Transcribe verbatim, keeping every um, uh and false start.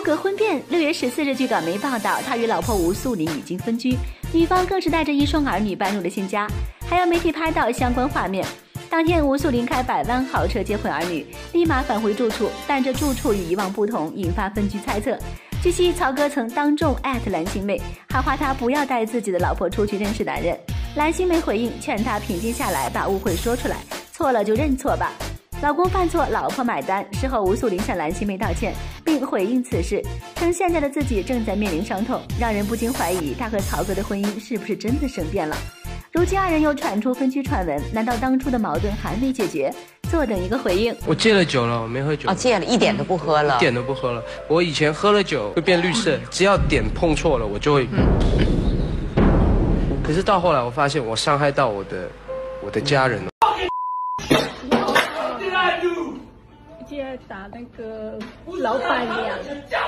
格婚变。六月十四日，据港媒报道，他与老婆吴素玲已经分居，女方更是带着一双儿女搬入了新家，还有媒体拍到相关画面。当天，吴素玲开百万豪车接回儿女，立马返回住处，但这住处与以往不同，引发分居猜测。据悉，曹哥曾当众艾特蓝心湄，喊话他不要带自己的老婆出去认识男人。蓝心湄回应，劝他平静下来，把误会说出来，错了就认错吧。老公犯错，老婆买单。事后，吴素玲向蓝心湄道歉，并回应此事，称现在的自己正在面临伤痛，让人不禁怀疑她和曹哥的婚姻是不是真的生变了。如今二人又传出分居传闻，难道当初的矛盾还没解决？坐等一个回应。 我戒了酒了，我没喝酒。 哦，戒了，一点都不喝了， 一点都不喝了。我以前喝了酒会变绿色，只要点碰错了，我就会。嗯、可是到后来，我发现我伤害到我的我的家人了。 接打那个老板娘。